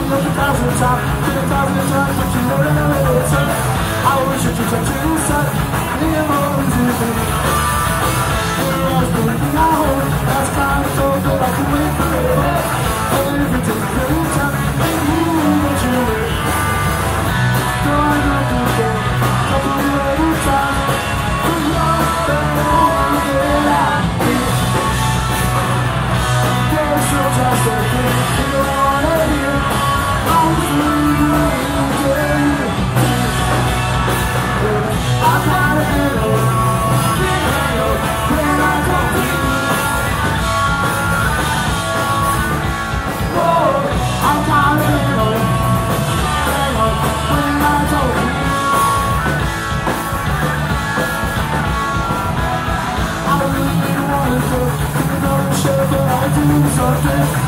look 1,000 times, 1,000 times, but you never listen. I wish that you could do something, the emotions in me. It was breaking my heart, that's kind of so good I can wait forever. And if you take a little time, then you know what you need. So I know you can, couple of little times, but you're the one that I need. There's no trust that you don't wanna hear. I'm free to you. I gotta get over, can't handle when I don't feel. Oh, I gotta get over, when I don't feel. I really wanna go, you know, shit, but I do something.